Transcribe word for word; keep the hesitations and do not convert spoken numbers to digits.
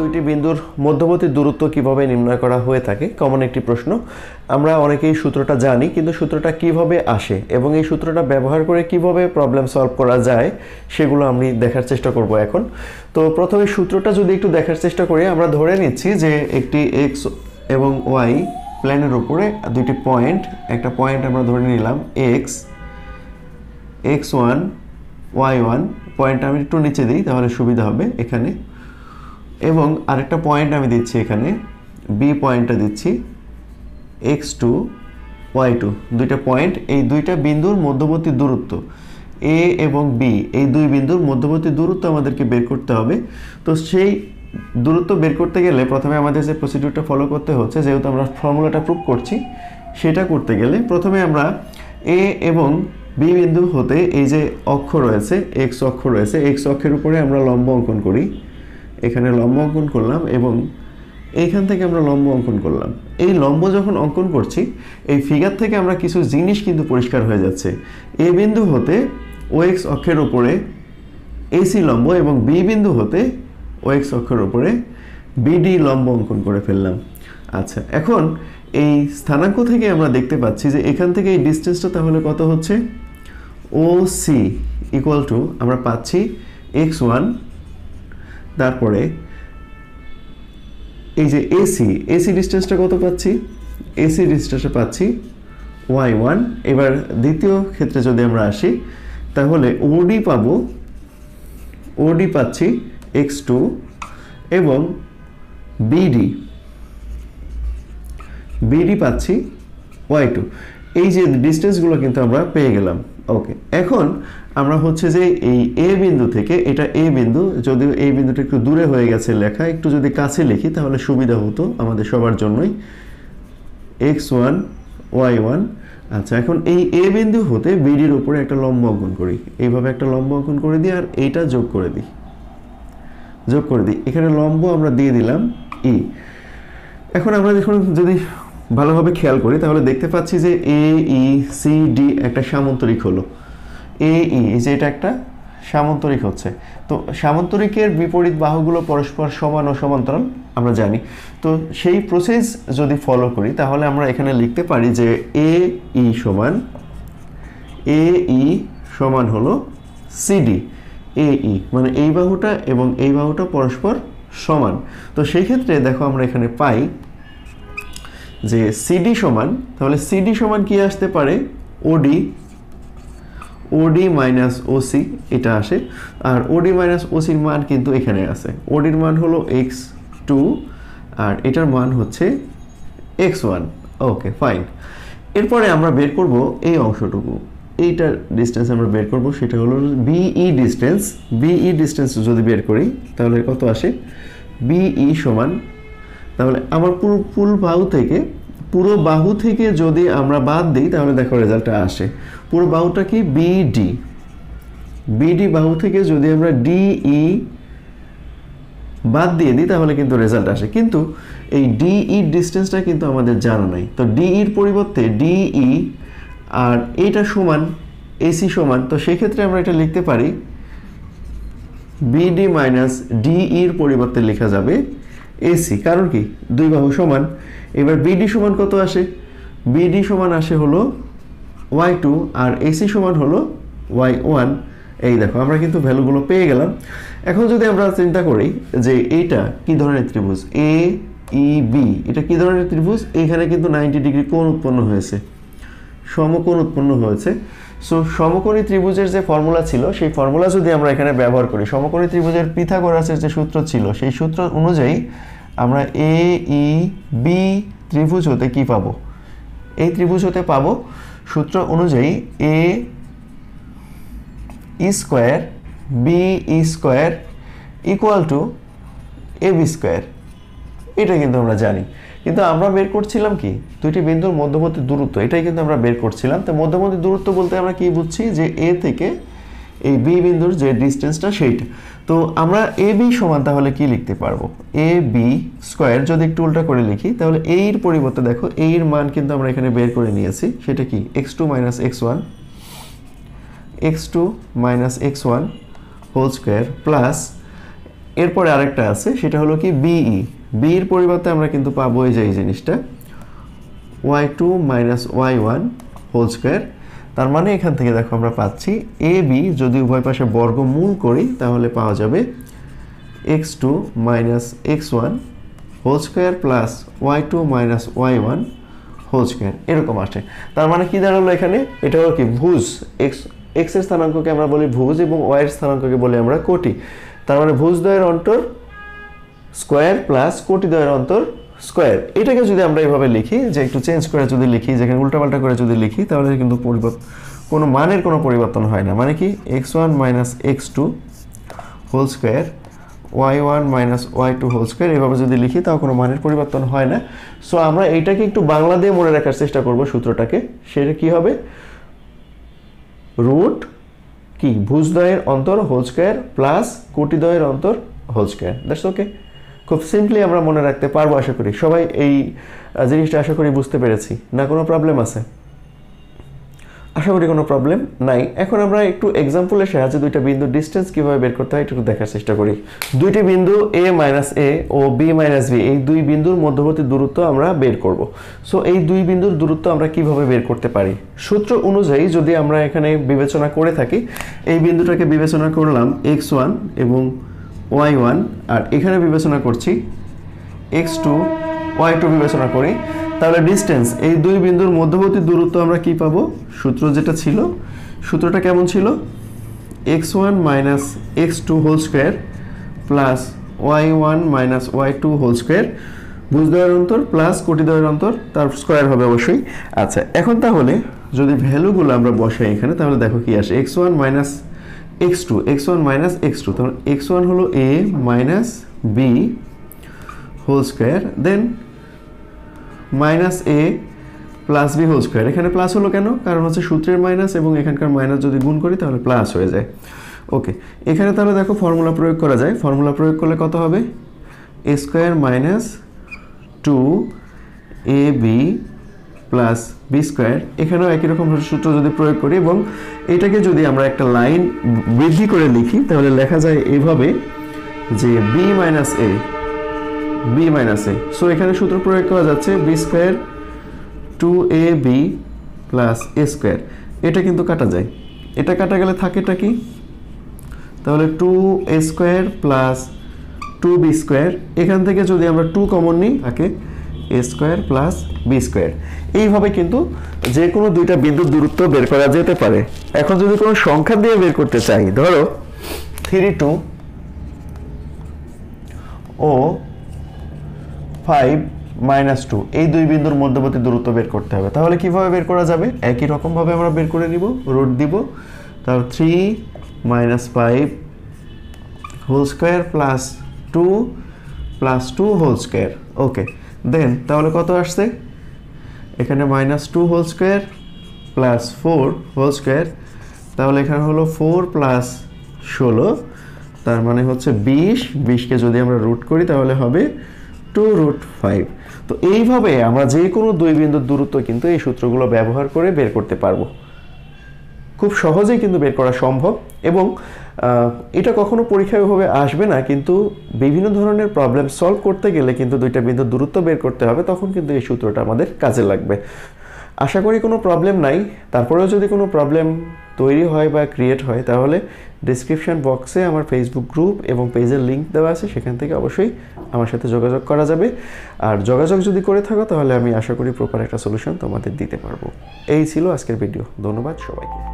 দুইটি বিন্দুর মধ্যবর্তী দূরত্ব কিভাবে নির্ণয় করা হয়ে থাকে কমন একটি প্রশ্ন। আমরা অনেকেই সূত্রটা জানি, কিন্তু সূত্রটা কিভাবে আসে এবং এই সূত্রটা ব্যবহার করে কিভাবে প্রবলেম সলভ করা যায় সেগুলো আমি দেখার চেষ্টা করব এখন। তো প্রথমে সূত্রটা যদি একটু দেখার চেষ্টা করি, আমরা ধরে নিচ্ছি যে একটি এক্স এবং ওয়াই প্লেনের উপরে দুইটি পয়েন্ট, একটা পয়েন্ট আমরা ধরে নিলাম X, X one Y one, পয়েন্টটা আমি একটু নিচে দিই তাহলে সুবিধা হবে এখানে, এবং আরেকটা পয়েন্ট আমি দিচ্ছি এখানে, বি পয়েন্টটা দিচ্ছি এক্স টু ওয়াই টু, দুইটা পয়েন্ট, এই দুইটা বিন্দুর মধ্যবর্তী দূরত্ব এ এবং বি, এই দুই বিন্দুর মধ্যবর্তী দূরত্ব আমাদেরকে বের করতে হবে। তো সেই দূরত্ব বের করতে গেলে প্রথমে আমাদের যে প্রসিডিউরটা ফলো করতে হচ্ছে, যেহেতু আমরা ফর্মুলাটা প্রুভ করছি, সেটা করতে গেলে প্রথমে আমরা এ এবং বি বিন্দু হতে এই যে অক্ষ রয়েছে, এক্স অক্ষ রয়েছে, এক্স অক্ষের উপরে আমরা লম্ব অঙ্কন করি, এখানে লম্ব অঙ্কন করলাম এবং এইখান থেকে আমরা লম্ব অঙ্কন করলাম। এই লম্ব যখন অঙ্কন করছি, এই ফিগার থেকে আমরা কিছু জিনিস কিন্তু পরিষ্কার হয়ে যাচ্ছে। এ বিন্দু হতে ও এক্স অক্ষের উপরে এসি লম্ব এবং বি বিন্দু হতে ও এক্স অক্ষের উপরে বিডি লম্ব অঙ্কন করে ফেললাম। আচ্ছা, এখন এই স্থানাঙ্ক থেকে আমরা দেখতে পাচ্ছি যে এখান থেকে এই ডিস্টেন্সটা তাহলে কত হচ্ছে, ও সি ইকুয়াল টু আমরা পাচ্ছি এক্স ওয়ান, তারপরে এই যে এসি, এসি ডিস্টেন্সটা কত পাচ্ছি, এসি ডিস্টেন্সটা পাচ্ছি ওয়াই ওয়ান। এবার দ্বিতীয় ক্ষেত্রে যদি আমরা আসি তাহলে ওডি পাবো, ওডি পাচ্ছি এক্স টু এবং বিডি, বিডি পাচ্ছি ওয়াই টু। এই যে ডিস্টেন্সগুলো কিন্তু আমরা পেয়ে গেলাম। ওকে, এখন আমরা হচ্ছে যে এই এ বিন্দু থেকে, এটা এ বিন্দু, যদিও এই বিন্দুটা একটু দূরে হয়ে গেছে লেখা, একটু যদি কাছে লিখি তাহলে সুবিধা হতো আমাদের সবার জন্যই, এক্স ওয়ান ওয়াই ওয়ান। আচ্ছা, এখন এই এ বিন্দু হতে বিডির উপরে একটা লম্ব অঙ্কন করি, এইভাবে একটা লম্ব অঙ্কন করে দিই আর এইটা যোগ করে দিই, যোগ করে দিই, এখানে লম্ব আমরা দিয়ে দিলাম ই। এখন আমরা যখন যদি ভালোভাবে খেয়াল করি তাহলে দেখতে পাচ্ছি যে এ ই সি ডি একটা সামান্তরিক হলো, এ ই যে এটা একটা সামান্তরিক হচ্ছে। তো সামান্তরিকের বিপরীত বাহুগুলো পরস্পর সমান ও সমান্তরাল আমরা জানি। তো সেই প্রসেস যদি ফলো করি তাহলে আমরা এখানে লিখতে পারি যে এ ই সমান, এ ই সমান হলো সিডি, এ ই মানে এই বাহুটা এবং এই বাহুটা পরস্পর সমান। তো সেই ক্ষেত্রে দেখো আমরা এখানে পাই যে সিডি সমান, তাহলে সিডি সমান কি আসতে পারে, ওডি, ওডি মাইনাস ওসি এটা আসে, আর ওডি মাইনাস ওসির মান কিন্তু এখানে আছে। ওডির মান হলো এক্স টু আর এটার মান হচ্ছে এক্স ওয়ান। ওকে ফাইন, এরপরে আমরা বের করব এই অংশটুকু, এইটার ডিস্টেন্স আমরা বের করব, সেটা হলো বিই ডিস্টেন্স। বিই ডিস্টেন্স যদি বের করি তাহলে কত আসে, বিই সমান, তাহলে আমার পুরো ফুল বাহু থেকে, পুরো বাহু থেকে যদি আমরা বাদ দিই তাহলে দেখো রেজাল্টটা আসে, পুরো বাহুটা কি বিডি, বিডি বাহু থেকে যদি আমরা ডিই বাদ দিয়ে দিই তাহলে কিন্তু রেজাল্ট আসে। কিন্তু এই ডিই ডিস্টেন্সটা কিন্তু আমাদের জানা নাই, তো ডিইর পরিবর্তে ডিই আর এইটা সমান এসি সমান, তো সেই ক্ষেত্রে আমরা এটা লিখতে পারি বিডি মাইনাস ডিইর পরিবর্তে লেখা যাবে এসি, কারণ কি দুই বাহু সমান। এবার বিডি সমান কত আসে, বিডি সমান আসে হলো ওয়াই টু আর এসি সমান হলো ওয়াই ওয়ান। এই দেখো আমরা কিন্তু ভ্যালুগুলো পেয়ে গেলাম। এখন যদি আমরা চিন্তা করি যে এইটা কি ধরনের ত্রিভুজ, এ ই বি, এটা কি ধরনের ত্রিভুজ, এইখানে কিন্তু নাইনটি ডিগ্রি কোণ উৎপন্ন হয়েছে, সমকোণ উৎপন্ন হয়েছে। সো সমকোণী ত্রিভুজের যে ফর্মুলা ছিল সেই ফর্মুলা যদি আমরা এখানে ব্যবহার করি, সমকোণী ত্রিভুজের পিথাগোরাসের যে সূত্র ছিল সেই সূত্র অনুযায়ী আমরা এ ই বি ত্রিভুজ হতে কি পাবো, এই ত্রিভুজ হতে পাবো সূত্র অনুযায়ী A E square B E square equal to A B square. এটা কিন্তু আমরা জানি, কিন্তু আমরা বের করছিলাম কি দুইটি বিন্দুর মধ্যবর্তী দূরত্ব, এটাই কিন্তু আমরা বের করছিলাম। তো মধ্যবর্তী দূরত্ব বলতে আমরা কি বুঝছি, যে এ থেকে এই বি বিন্দুর যে ডিস্টেন্সটা সেইটা। তো আমরা এ বি সমান তাহলে কি লিখতে পারবো, এ বি স্কোয়ার যদি একটু উল্টা করে লিখি তাহলে এ এর পরিবর্তে দেখো এ এর মান কিন্তু আমরা এখানে বের করে নিয়েছি, সেটা কি X two minus X one, X two minus X one whole square plus এরপরে আরেকটা আছে, সেটা হলো কি বিই। বি এর পরিবর্তে আমরা কিন্তু পাবো এই যে এই জিনিসটা Y two minus Y one whole square. তার মানে এখান থেকে দেখো আমরা পাচ্ছি এ বি যদি উভয় পাশে বর্গমূল করি তাহলে পাওয়া যাবে X two minus X one whole square plus Y two minus Y one whole square, এরকম আসে। তার মানে কি দাঁড়ালো এখানে, এটা হলো কি ভুজ। এক্স এক্স এর স্থানাঙ্ককে আমরা বলি ভুজ এবং ওয়াই এর স্থানাঙ্ককে বলি আমরা কোটি। তার মানে ভুজ দ্বয়ের অন্তর স্কোয়ার প্লাস কোটি দ্বয়ের অন্তর স্কোয়ার। এটাকে যদি আমরা এইভাবে লিখি, যে একটু চেঞ্জ করে যদি লিখি, যেখানে উল্টাপাল্টা করে যদি লিখি, তাহলে কিন্তু পরিবর্তন কোনো মানের কোনো পরিবর্তন হয় না। মানে কি X one minus X two whole square Y one minus Y two whole square, এভাবে যদি লিখি তাও কোনো মানের পরিবর্তন হয় না। সো আমরা এইটাকে একটু বাংলা দিয়ে মনে রাখার চেষ্টা করব সূত্রটাকে। সেটা কি হবে, রুট কি ভুজদ্বয়ের অন্তর হোল স্কোয়ার প্লাস কোটিদ্বয়ের অন্তর হোল স্কোয়ার। That's okay. খুব সিম্পলি আমরা মনে রাখতে পারবো আশা করি। সবাই এই জিনিসটা আশা করি বুঝতে পেরেছি না? কোনো প্রবলেম আছে? আশা করি কোনো প্রবলেম নাই। এখন আমরা একটু এক্সাম্পলের সাহায্যে দুইটা বিন্দুর ডিস্টেন্স কীভাবে বের করতে হয় একটু দেখার চেষ্টা করি। দুইটি বিন্দু এ মাইনাস এ ও বি মাইনাস বি, এই দুই বিন্দুর মধ্যবর্তী দূরত্ব আমরা বের করব। সো এই দুই বিন্দুর দূরত্ব আমরা কিভাবে বের করতে পারি? সূত্র অনুযায়ী যদি আমরা এখানে বিবেচনা করে থাকি, এই বিন্দুটাকে বিবেচনা করলাম এক্স ওয়ান এবং ওয়াই ওয়ান, আর এখানে বিবেচনা করছি এক্স টু ওয়াই টু বিবেচনা করি, তাহলে ডিস্টেন্স এই দুই বিন্দুর মধ্যবর্তী দূরত্ব আমরা কি পাবো? সূত্র যেটা ছিল, সূত্রটা কেমন ছিল? X one minus X two whole square plus Y one minus Y two whole square, ভুজদ্বয়ের অন্তর প্লাস কোটিদ্বয়ের অন্তর, তার স্কোয়ার হবে অবশ্যই। আচ্ছা, এখন তাহলে যদি ভ্যালুগুলো আমরা বসাই এখানে, তাহলে দেখো কি আসে, X one minus X two, X one minus X two, তাহলে এক্স ওয়ান হলো A minus B whole square, then minus A plus B whole square. এখানে প্লাস হলো কেন? কারণ হচ্ছে সূত্রের মাইনাস এবং এখানকার মাইনাস যদি গুণ করি তাহলে প্লাস হয়ে যায়। ওকে, এখানে তাহলে দেখো ফর্মুলা প্রয়োগ করা যায়। ফর্মুলা প্রয়োগ করলে কত হবে? A square minus two A B plus B square. এখানেও একই রকম সূত্র যদি প্রয়োগ করি এবং এটাকে যদি আমরা একটা লাইন বৃদ্ধি করে লিখি, তাহলে লেখা যায় এইভাবে যে B minus A B minus A. So এখানে সূত্র প্রয়োগ করা যাচ্ছে B square two A B plus A square. এটা কিন্তু কাটা যায়, এটা কাটা গেলে থাকেটা কি? তাহলে two A square plus two B square. এখান থেকে যদি আমরা টু কমন নিই থাকে A square plus B square. এইভাবে কিন্তু যে কোনো দুইটা বিন্দুর দূরত্ব বের করা যেতে পারে। এখন যদি কোনো সংখ্যা দিয়ে বের করতে চাই, ধরো থ্রি টু ও ফাইভ মাইনাস টু, এই দুই বিন্দুর মধ্যবর্তী দূরত্ব বের করতে হবে। তাহলে কিভাবে বের করা যাবে? একই রকমভাবে আমরা বের করে নিব, রুট দিব, তাহলে three minus five whole square plus two plus two whole square. Okay, then তাহলে কত আসছে? এখানে minus two whole square plus four whole square, তাহলে এখানে হলো ফোর প্লাস ষোলো, তার মানে হচ্ছে বিশ। বিশকে যদি আমরা রুট করি তাহলে হবে টু রুট ফাইভ। তো এইভাবে আমরা যে কোনো দুই বিন্দুর দূরত্ব কিন্তু এই সূত্রগুলো ব্যবহার করে বের করতে পারবো। খুব সহজেই কিন্তু বের করা সম্ভব এবং এটা কখনো পরীক্ষায় ওইভাবে আসবে না, কিন্তু বিভিন্ন ধরনের প্রবলেম সলভ করতে গেলে কিন্তু দুইটা বিন্দুর দূরত্ব বের করতে হবে, তখন কিন্তু এই সূত্রটা আমাদের কাজে লাগবে। আশা করি কোনো প্রবলেম নাই। তারপরেও যদি কোনো প্রবলেম তৈরি হয় বা ক্রিয়েট হয়, তাহলে ডেসক্রিপশন বক্সে আমার ফেসবুক গ্রুপ এবং পেজের লিঙ্ক দেওয়া আছে, সেখান থেকে অবশ্যই আমার সাথে যোগাযোগ করা যাবে। আর যোগাযোগ যদি করে থাকো তাহলে আমি আশা করি প্রপার একটা সলিউশন তোমাদের দিতে পারবো। এই ছিল আজকের ভিডিও। ধন্যবাদ সবাইকে।